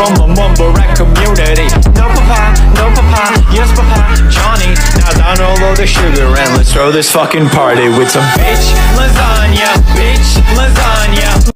from a mumble rap community. No papa, yes papa, Johnny. Now down all of the sugar and let's throw this fucking party with some bitch lasagna, bitch lasagna.